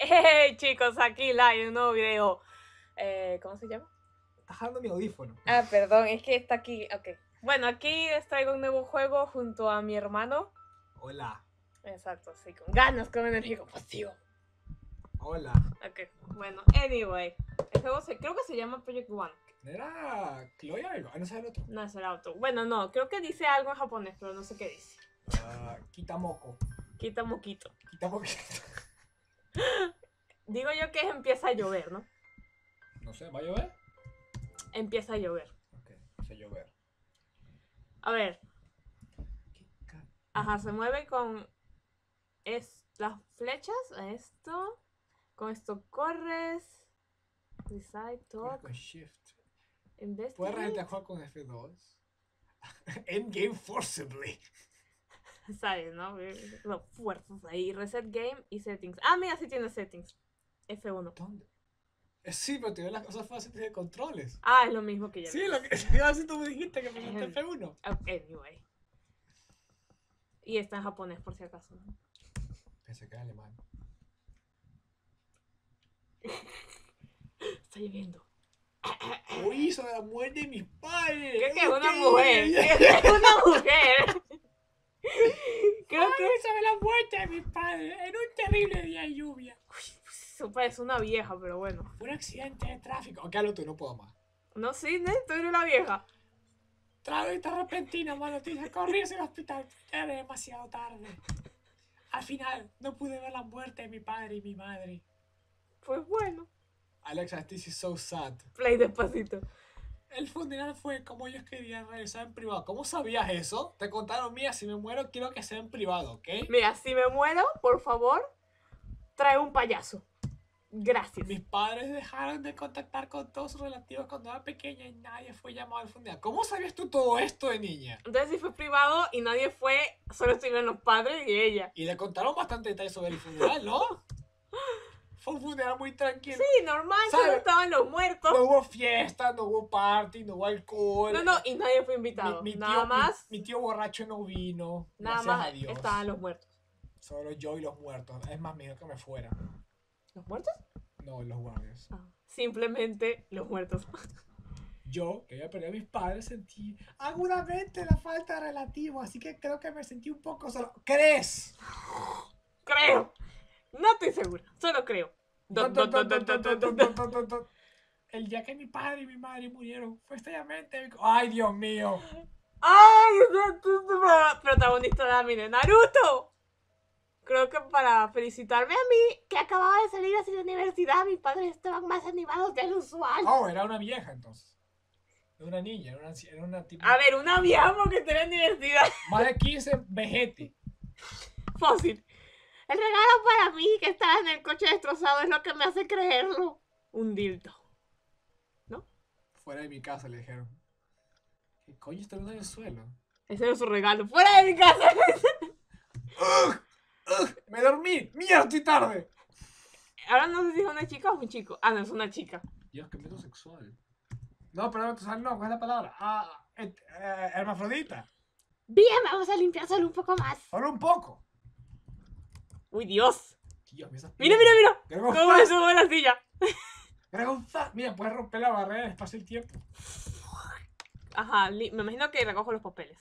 Hey chicos, aquí live un nuevo video. ¿Cómo se llama? Estás dando mi audífono. Ah, perdón, es que está aquí. Ok. Bueno, aquí les traigo un nuevo juego junto a mi hermano. Hola. Exacto, sí, con ganas, con energía, con pasión. Hola. Ok, bueno, anyway. El juego creo que se llama Project One. ¿Era Chloe algo? Ah, no sé el otro. No es el auto. Bueno, no, creo que dice algo en japonés, pero no sé qué dice. Kitamoko. Quita moquito. Kitamoko. Digo yo que empieza a llover, ¿no? No sé, ¿va a llover? Empieza a llover. Ok, empieza a llover. A ver. Ajá, se mueve con las flechas. Esto. Con esto corres. Decide, Corre talk. con Shift. Investigate. ¿Puedes regentear con F2? Endgame forcibly. ¿Sabes, no? Los fuerzas ahí. Reset game y settings. Ah, mira, sí tiene settings. F1. ¿Dónde? Sí, pero te dio las cosas fáciles de controles. Ah, es lo mismo que ya. Sí, lo que así tú me dijiste que pusiste F1. Anyway. Y está en japonés, por si acaso. Pensé que era alemán. Está lloviendo. Uy, sobre la muerte de mis padres. Creo que es una mujer. Creo que es una mujer. Creo que sobre la muerte de mis padres en un terrible día de lluvia. eso parece una vieja, pero bueno. Fue un accidente de tráfico. Ok, hazlo tú, no puedo más. No, sí, ¿no? Tú eres una vieja. Trágica repentina, mala noticia. Corrí hacia el hospital. Ya era demasiado tarde. Al final, no pude ver la muerte de mi padre y mi madre. Pues bueno. Alexa, this is so sad. Play despacito. El funeral fue como ellos querían realizar en privado. ¿Cómo sabías eso? Te contaron, mía, si me muero quiero que sea en privado, ¿ok? Mira, si me muero, por favor, trae un payaso. Gracias. Mis padres dejaron de contactar con todos sus relativos cuando era pequeña y nadie fue llamado al funeral. ¿Cómo sabías tú todo esto de niña? Entonces, si fue privado y nadie fue, solo estuvieron los padres y ella. Y le contaron bastante detalles sobre el funeral, ¿no? Fue un funeral muy tranquilo. Sí, normal, ¿Sabe? solo estaban los muertos. No hubo fiesta, no hubo party, no hubo alcohol. No, y nadie fue invitado. Nada más. Mi tío borracho no vino. Nada Gracias más a Dios. estaban los muertos. Solo yo y los muertos. Es más, me dijo que me fuera. ¿Los muertos? No, los guardias. Ah, simplemente los muertos. Yo, que había perdido a mis padres, sentí agudamente la falta de relativo, así que creo que me sentí un poco solo. ¿Crees? Creo. No estoy segura, solo creo. El día que mi padre y mi madre murieron fue extrañamente. ¡Ay, Dios mío! ¡Ay! Protagonista de anime, Naruto. Creo que para felicitarme a mí, que acababa de salir hacia la universidad, mis padres estaban más animados de lo usual. Oh, era una vieja entonces. Era una niña, era una tipo. A ver, una vieja porque está en la universidad. Más de 15, vejete. Fácil. El regalo para mí que estaba en el coche destrozado es lo que me hace creerlo. Un dildo. ¿No? Fuera de mi casa le dijeron. ¿Qué coño está en el suelo? Ese era su regalo. ¡Fuera de mi casa! ¡Me dormí! ¡Mierda, estoy tarde! Ahora no sé si es una chica o un chico. Ah, no, es una chica. Dios, qué meto sexual. No, pero no, ¿cuál es la palabra? Hermafrodita. Bien, vamos a limpiar solo un poco más. Solo un poco. Uy, Dios. Dios, Mira. Dragon ¿Cómo me Flash. subo a la silla? Dragon Flash. Mira, puedes romper la barrera del espacio y el tiempo. Ajá, me imagino que recojo los papeles.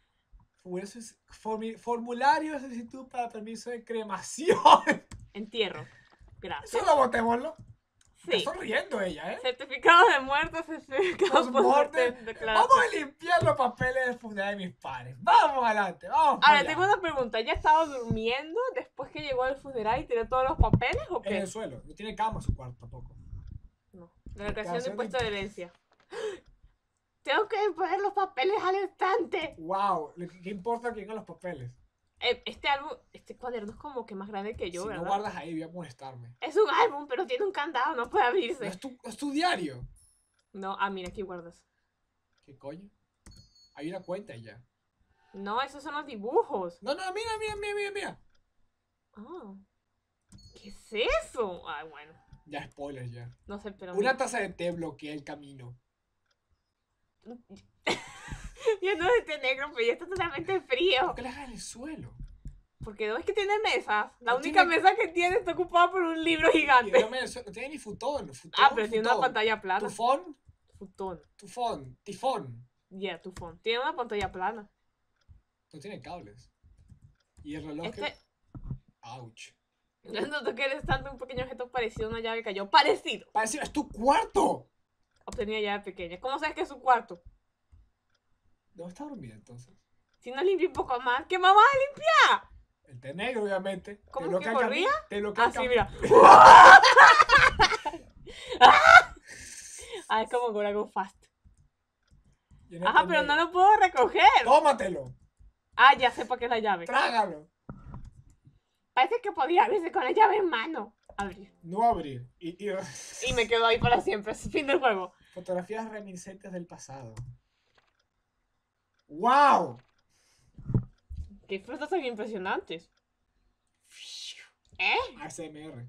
Formulario de solicitud para permiso de cremación. Entierro. Gracias. Solo votémoslo. Sí. Está sonriendo ella, ¿eh? Certificado de muerte, certificado Postmortem. Vamos a limpiar los papeles del funeral de mis padres. Vamos adelante, vamos. A ver, tengo una pregunta. ¿Ya estaba durmiendo después que llegó al funeral y tiró todos los papeles o En qué? el suelo. No tiene cama su cuarto tampoco. No. La declaración de Declaración impuesto de de herencia. Tengo que poner los papeles al instante. Wow, ¿qué importa quién haga los papeles? Este álbum, este cuaderno es como que más grande que yo, Si ¿verdad? no guardas ahí, voy a molestarme. Es un álbum, pero tiene un candado, no puede No abrirse. es tu diario. No, mira, aquí guardas. ¿Qué coño? Hay una cuenta y ya. No, esos son los dibujos. No, mira. Ah. ¿Qué es eso? Ay, bueno. Ya, spoilers ya. No sé, pero... Una taza de té bloquea el camino. Ya no es té negro, pero ya está totalmente frío. ¿Por qué le hagas en el suelo? Porque no es que tiene mesas. La No única tiene- mesa que tiene está ocupada por un libro Y gigante. no tiene ni futón. Ah, pero tiene una pantalla plana. Tufón, Futón. tifón. Yeah, tufón. Tiene una pantalla plana. No tiene cables. Y el reloj Este... que... Ouch. Yo noto que eres tanto un pequeño objeto parecido a una llave que cayó. ¡Parecido! Parece, es tu cuarto. Obtenía llave pequeña. ¿Cómo sabes que es su cuarto? ¿Dónde está dormido entonces? Si no limpia un poco más, ¿qué mamá limpia? El té negro, obviamente. ¿Cómo Te lo que que corría? Te lo que Ah, sí, mira. Ah, es como Gora Go Fast. Ajá, pero no lo puedo recoger. Tómatelo. Ah, ya sé para qué es la llave. Trágalo. Parece que podía abrirse con la llave en mano. Abrir. No abrir. Y me quedo ahí para siempre. Es fin del juego. Fotografías reminiscentes del pasado. ¡Wow! Qué frutas tan impresionantes. ¿Eh? ASMR.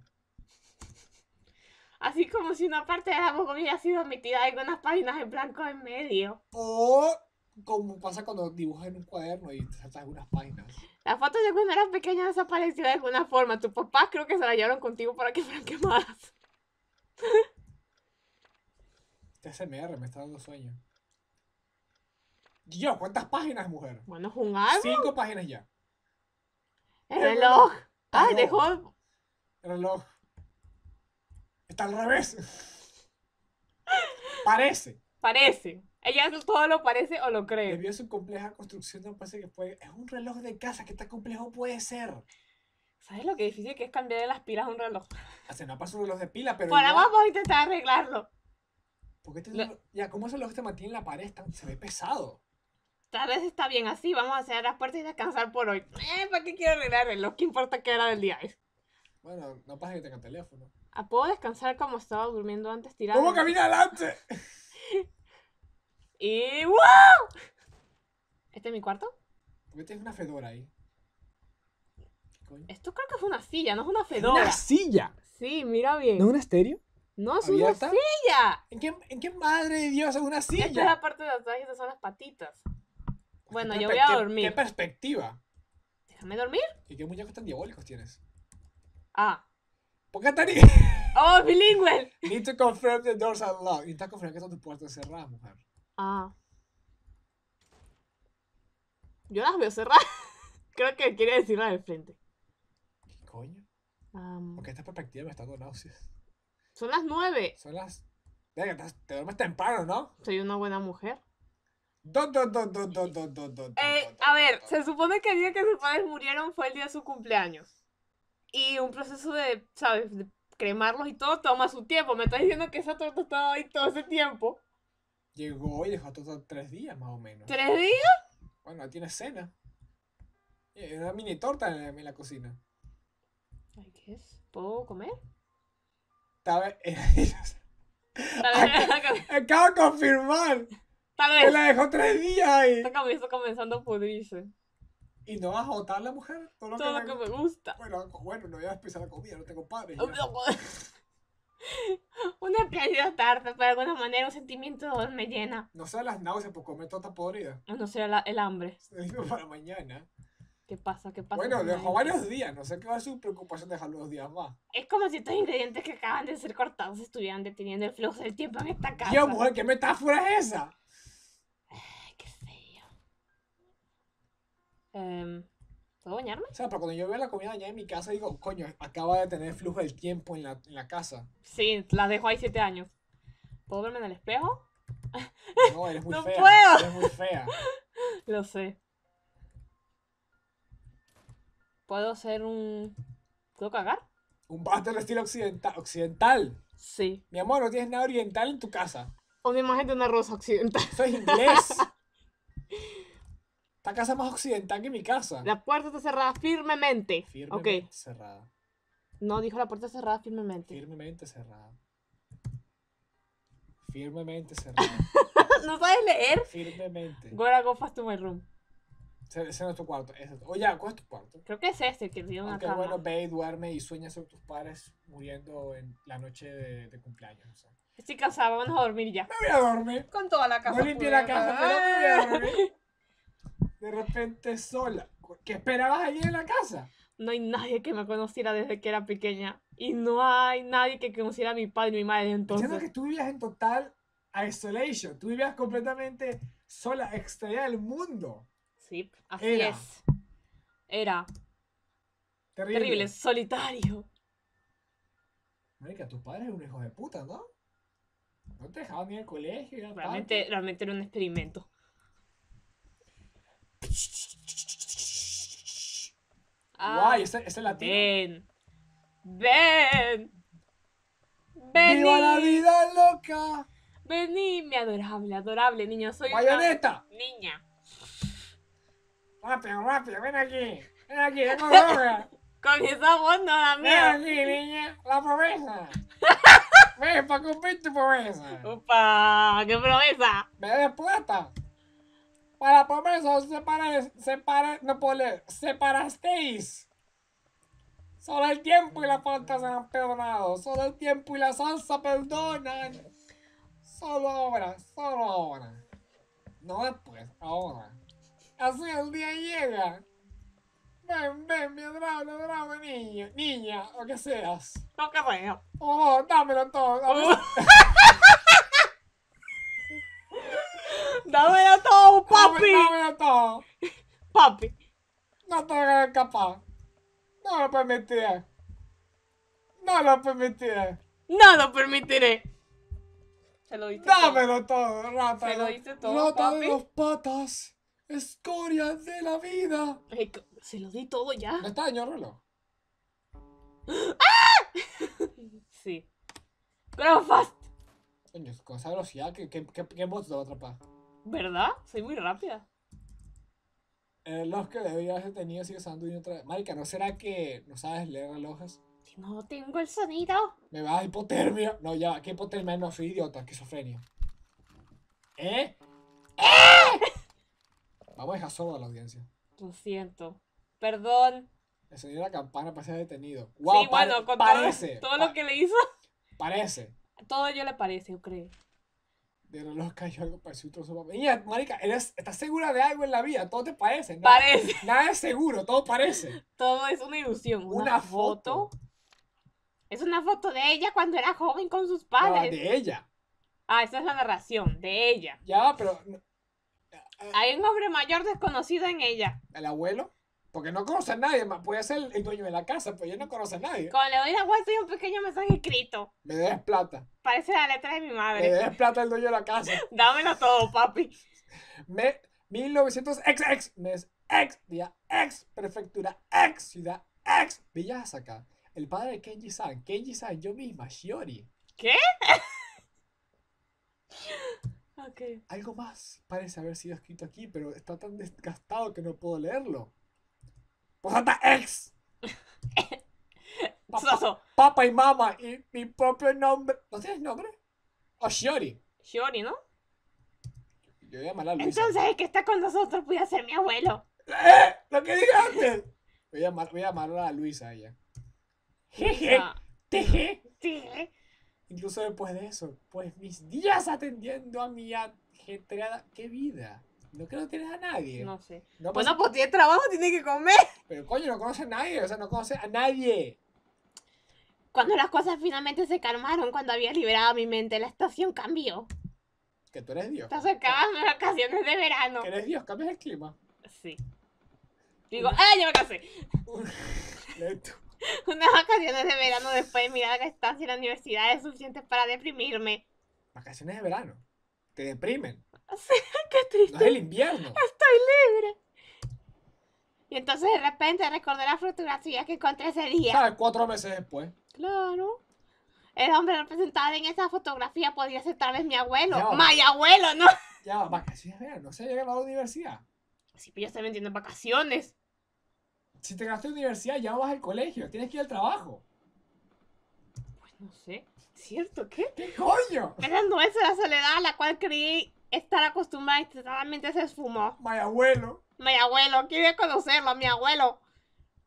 Así como si una parte de la boca hubiera sido omitida en unas páginas en blanco en medio. O como pasa cuando dibujas en un cuaderno y te saltas algunas páginas. La foto de cuando eras pequeña desapareció de alguna forma. Tu papá creo que se la llevaron contigo para que fueran quemadas. Este ASMR me está dando sueño. Yo, ¿cuántas páginas, mujer? Bueno, es un álbum. 5 páginas ya. El reloj. Ay, Paró. dejó. El reloj. Está al revés. Parece. Parece. Ella todo lo parece o lo cree. Debido a su compleja construcción, me parece que puede. Es un reloj de casa. ¿Qué tan complejo puede ser? ¿Sabes lo que difícil que es cambiarle las pilas a un reloj? O sea, no pasa un reloj de pila, pero. Por igual- ahora vamos a intentar arreglarlo. ¿Por qué este Lo- reloj- Ya, ¿cómo ese reloj te mantiene en la pared? Se ve pesado. Tal vez está bien así. Vamos a cerrar las puertas y descansar por hoy. ¿Para qué quiero arreglar el reloj? ¿Qué importa qué hora del día es? Bueno, no pasa que tenga teléfono. Ah, ¿puedo descansar como estaba durmiendo antes tirado? ¿Cómo camina adelante? Y ¡wow! ¿Este es mi cuarto? ¿Por qué tienes una fedora ahí? ¿Qué coño? Esto creo que fue una silla, no es una fedora. ¡Una silla! Sí, mira bien. ¿No es una estéreo? No, es ¿Abierta? una silla. ¿En qué madre de Dios es una Esta es silla? la parte de atrás y estas son las patitas. Bueno, ¿Qué yo voy a ¿Qué dormir. perspectiva? Déjame dormir. ¿Y qué muñecos tan diabólicos tienes? Ah. ¿Por qué tan... Oh, bilingüe. Need to confirm the doors are locked. Intenta confirmar que están tus puertas cerradas, mujer. Ah. Yo las veo cerradas. Creo que quiere decir la del frente. ¿Qué coño? Am, Porque esta perspectiva me está dando náuseas. son las 9. Son las... Venga, te duermes temprano, ¿no? Soy una buena mujer. A A ver, se supone que el día que sus padres murieron fue el día de su cumpleaños. Y un proceso de, ¿sabes? De cremarlos y todo toma su tiempo. Me estás diciendo que esa torta estaba ahí todo ese tiempo. Llegó y dejó todo 3 días, más o menos. ¿3 días? Bueno, ahí tienes cena. Una mini torta en la cocina. Ay, ¿qué es? ¿Puedo comer? Tal vez... Tal vez, Acabo de confirmar tal que vez. la dejó 3 días ahí. Está comenzando a pudrirse. ¿Y no vas a votar la mujer? Todo lo Todo que lo que me gusta. Bueno, no voy a empezar la comida, no tengo padres. Una espléndida tarta, pero de alguna manera un sentimiento me llena. No sean las náuseas por comer torta podrida. No sé, el hambre. Se lo digo para mañana. ¿Qué pasa? ¿Qué pasa? Bueno, con dejó la- varios días. No sé qué va a ser su preocupación dejarlo 2 días más. Es como si estos ingredientes que acaban de ser cortados estuvieran deteniendo el flujo del tiempo en esta casa. Dios, mujer, ¿qué metáfora es esa? Ay, qué sé yo. ¿Puedo bañarme? O sea, pero cuando yo veo la comida allá en mi casa, digo, coño, acaba de tener flujo del tiempo en la casa. Sí, la dejo ahí 7 años. ¿Puedo verme en el espejo? No, eres muy No fea. puedo. Eres muy fea. Lo sé. ¿Puedo hacer un... ¿Puedo cagar? Un váter de estilo occidental. Sí. Mi amor, no tienes nada oriental en tu casa. Una imagen de una rosa occidental. Eso es inglés. Esta casa es más occidental que mi casa. La puerta está cerrada firmemente. Firmemente Ok. cerrada. No, dijo la puerta cerrada firmemente. Firmemente cerrada. Firmemente cerrada. ¿No sabes leer? Firmemente. Gora, go fast to my room. Ese no es tu cuarto. Oye, ¿cuál es tu cuarto? Creo que es este, que tiene una Aunque cama. bueno, ve y duerme y sueña sobre tus padres muriendo en la noche de cumpleaños. O sea. Estoy cansada, vamos a dormir ya. Me voy a dormir. Con toda la casa. No limpié la puesta. casa, pero me voy a dormir. De repente sola. ¿Qué esperabas allí en la casa? No hay nadie que me conociera desde que era pequeña. Y no hay nadie que conociera a mi padre y mi madre desde Entiendo entonces. que tú vivías en total isolation. Tú vivías completamente sola, extraída del mundo. Sí, así Era. es. Era Terrible. terrible, solitario. Marica, tus padres eran un hijo de puta, ¿no? No te dejaban ni al colegio. Ir al Realmente era un experimento. Guay, ese es latino. Ven. Ven. Vení. ¡Viva la vida loca! Vení, mi adorable niño. Soy ¡Bayoneta! una niña. Rápido, rápido, ven aquí. Ven aquí, tengo droga. Con esa voz no da Ven miedo. aquí, niña. La promesa. Ven para cumplir tu promesa. Opa, qué promesa. Me des plata. Para la promesa, no puedo leer. Separasteis. Solo el tiempo y la falta se han perdonado. Solo el tiempo y la salsa perdonan. Solo ahora, solo ahora. No después, ahora. Así el día llega. Ven, mi adorable niño, niña, o que seas. No, qué bueno. Oh, dámelo todo. Dámelo todo, papi. Dámelo todo. Papi. No te voy a escapar. No lo permitiré. No lo permitiré. No lo permitiré. Se lo diste todo. Dámelo todo, rata. Se lo dice todo, Rata de papi. dos patas. Escoria de la vida. Se lo di todo ya. ¿No está dañado el reloj? Sí. Grow fast. Coño, con esa velocidad, ¿qué moto te va a atrapar? ¿Verdad? Soy muy rápida. El reloj que debía haber tenido sigue usando y otra vez. Marica, ¿no será que no sabes leer relojes? Si no tengo el sonido. Me va a dar hipotermia. No, ya, ¿qué hipotermia? No, soy idiota, esquizofrenia. ¿Eh? Vamos a dejar sordo a la audiencia. Lo siento. Perdón. El sonido de la campana parece detenido. Wow, Sí, bueno, con parece. todo lo que le hizo. Parece. Todo a ello le parece, yo creo. De reloj cayó algo parecido a un trozo de papel. Niña, marica, ¿estás segura de algo en la vida? Todo te parece. Parece. Nada es seguro, todo parece. Todo es una ilusión. Una foto. Es una foto de ella cuando era joven con sus No, padres. de ella. Ah, esa es la narración. De ella. Ya, pero... Hay un hombre mayor desconocido en ella. ¿El abuelo? Porque no conoce a nadie más. Puede ser el dueño de la casa, pero ella no conoce a nadie. Cuando le doy la vuelta hay un pequeño mensaje escrito. Me debes plata. Parece la letra de mi Me madre. debes plata el dueño de la casa. Dámelo todo, papi. 1900 mes X, día X, prefectura X, ciudad X, Villa Asaka. El padre de Kenji-san, yo misma, Shiori. ¿Qué? Ok. Algo más parece haber sido escrito aquí, pero está tan desgastado que no puedo leerlo. ¡Posata X! Soso. Papá y mamá y mi propio nombre. ¿No tienes nombre? O Shiori. Shiori, ¿no? Yo voy a llamar a Luisa. Entonces el que está con nosotros puede ser mi abuelo. Lo que dije antes. Voy a llamar a Luisa ella. Jeje. Ah, Teje. sí. Incluso después de eso, pues mis días atendiendo a mi ajetreada... ¿Qué vida? No que no tienes a nadie. No sé. No Bueno, pasa- pues tiene trabajo, tiene que comer. Pero coño, no conoce a nadie, o sea, no conoce a nadie. Cuando las cosas finalmente se calmaron, cuando había liberado mi mente, la estación cambió. Que tú eres Dios. Se acercaban las vacaciones de verano. Que eres Dios, cambias el clima. Sí. Digo, ¡ah, ya me casé! Lee tú. Unas vacaciones de verano después de mi larga estancia en la universidad es suficiente para deprimirme. Vacaciones de verano. Te deprimen. ¡Qué triste! No es el invierno. ¡Estoy libre! Y entonces de repente recordé la fotografía que encontré ese día. ¿Sabes? 4 meses después. Claro. El hombre representado en esa fotografía podría ser tal vez mi abuelo. No. ¡Mi abuelo, no! Ya, vacaciones de verano. No se ha llegado a la universidad. Sí, pero yo estoy vendiendo vacaciones. Si te quedaste en la universidad, ya no vas al colegio. Tienes que ir al trabajo. Pues no sé. ¿Cierto? ¿Qué? ¿Qué coño? Esa no es la soledad a la cual creí estar acostumbrada y totalmente se esfumó. Mi abuelo. Mi abuelo, quiero conocerlo, mi abuelo.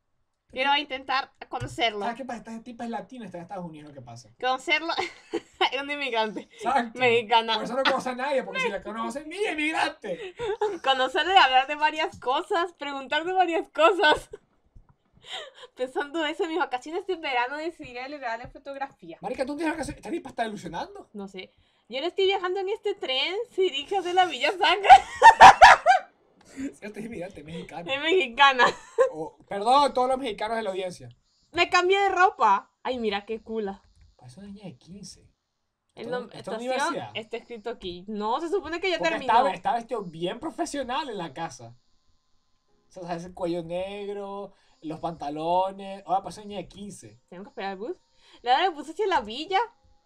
Quiero intentar conocerlo. ¿Sabes qué pasa? Esta tipa es latina, está en Estados Unidos, ¿qué pasa? Conocerlo. Es un inmigrante. Exacto. Mexicana. Por eso no conoce a nadie, porque si la conoce, ¡ni inmigrante! Conocerle, hablar de varias cosas, preguntar de varias cosas. Pensando eso, en mis vacaciones de verano decidí darle fotografía. Marica, tú tienes que hacer. Esta tipa está ilusionando. No sé. Yo le estoy viajando en este tren, se dirige hacia la Villa Sacra. Este es inmigrante, mexicano. Es mexicana. Perdón a todos los mexicanos de la audiencia. Me cambié de ropa. Ay, mira qué cula. Parece una niña de 15. El ¿Esta nombre, es estación universidad? está escrito aquí. No, se supone que ya Porque terminó. está vestido bien profesional en la casa. O sea, ese cuello negro, los pantalones. Ahora parece una niña de 15. Tengo que esperar el bus. La hora del bus hacia la villa.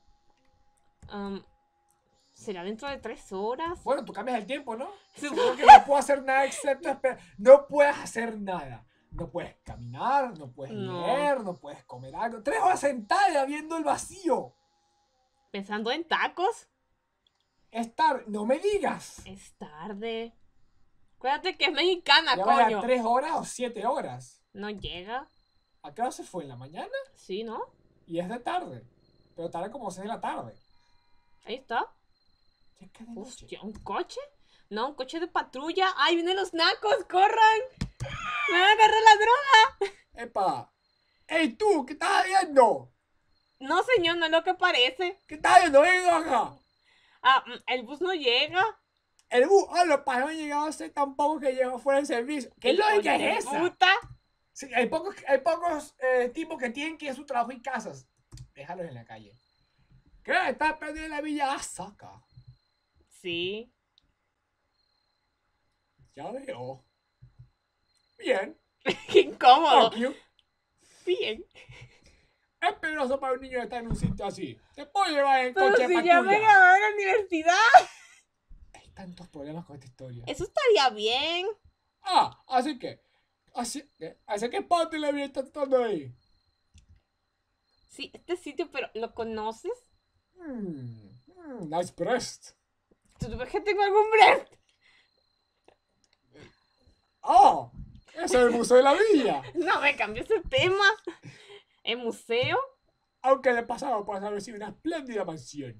¿Será dentro de 3 horas? Bueno, tú cambias el tiempo, ¿no? Supongo Supongo que no puedo hacer nada excepto esperar. No puedes hacer nada. No puedes caminar, no puedes No. leer, no puedes comer algo. 3 horas sentada viendo el vacío. Pensando en tacos. No me digas. Es tarde. Acuérdate que es mexicana, Ya vaya coño. 3 horas o 7 horas. No llega. ¿A qué hora se fue? ¿En la mañana? Sí, ¿no? Y es de tarde. Pero tarde como 6 de la tarde. Ahí está. Ya es que de noche. Hostia, ¿un coche? No, un coche de patrulla. ¡Ay, vienen los nacos! ¡Corran! ¡Me van a agarrar la droga! ¡Epa! ¡Ey tú! ¿Qué estás viendo? No, señor, no es lo que parece. ¿Qué estás viendo? ¡Ven acá! El bus no llega. El bus, los padres no han llegado a ser tan pocos que llegó fuera del servicio. ¿Qué lógica Hijo de es esa? puta. Sí, hay pocos tipos que tienen que ir a su trabajo y casas. Déjalos en la calle. ¿Qué? ¿Estás perdiendo en la villa? Saca. Sí. Ya veo. Bien. Qué incómodo. Fuck you. Bien. Es peligroso para un niño estar en un sitio así. Te puedo llevar en Pero coche de si ya me patrulla. gradué de la universidad. Hay tantos problemas con esta historia. Eso estaría bien. Así que parte de la vida está estando ahí. Sí, este sitio, pero ¿lo conoces? Nice breast. ¿Tú ves que tengo algún breast? Ese es el museo de la villa. No, me cambió ese tema. ¿El museo? Aunque le pasaba por haber sido una espléndida mansión.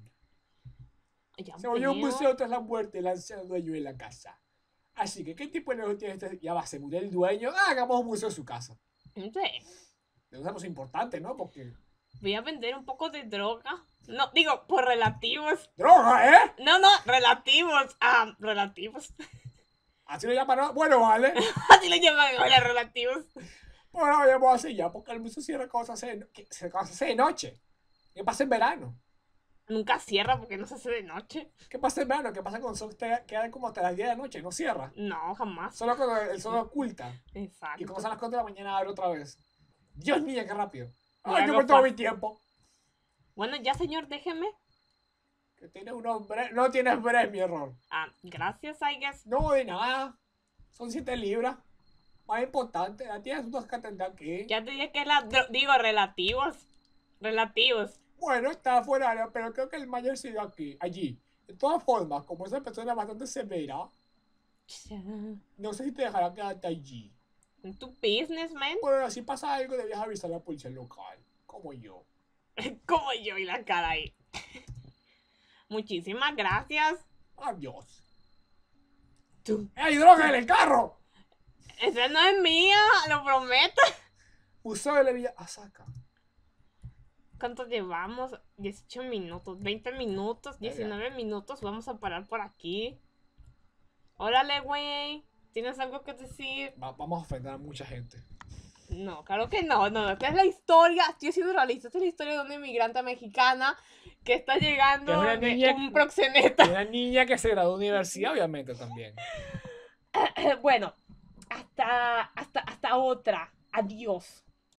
Ya Se volvió un veo. museo tras la muerte del anciano dueño de la casa. Así que, ¿qué tipo de negocio tiene este? Ya va, se murió el dueño. Hagamos un museo en su casa. No sé. Es una cosa importante, ¿no? Porque. Voy a vender un poco de droga. No, digo, por relativos. ¡Droga, eh! No, relativos. Relativos. Así lo llaman, ¿no? Bueno, vale. Así lo llaman ahora, relativos. Bueno, vayamos así ya, porque el museo cierra cosas se de noche. ¿Qué pasa en verano? Nunca cierra porque no se hace de noche. ¿Qué pasa en verano? ¿Qué pasa cuando el sol queda como hasta las 10 de la noche? No cierra. No, jamás. Solo cuando el sol oculta. Exacto. Y cuando son las 4 de la mañana abre otra vez. Dios mío, qué rápido. No, Ay, yo no me tomo pasa. mi tiempo. Bueno, ya, señor, déjeme. Que tienes no tienes break, mi error. Gracias, I guess. No, de nada. Son 7 libras. Más importante, la tienes unos que atender aquí. Ya te dije que digo, relativos. Relativos. Bueno, está fuera, pero creo que el mayor sigue allí. De todas formas, como esa persona es bastante severa, no sé si te dejará quedarte allí. En tu business, man. Bueno, si pasa algo, debías avisar a la policía local. Como yo. Como yo y la cara ahí. Muchísimas gracias. Adiós. Tú. ¡Hay droga en el carro! Esa no es mía, lo prometo. Museo de la Villa Asaka. ¿Cuánto llevamos? 18 minutos, 20 minutos, 19 minutos. Vamos a parar por aquí. Órale, güey. ¿Tienes algo que decir? Vamos a ofender a mucha gente. No, claro que no. Esta es la historia. Estoy siendo realista. Esta es la historia de una inmigrante mexicana que está llegando Que es una de niña un proxeneta. Una niña que se graduó de universidad, obviamente, también. Bueno, hasta otra. Adiós.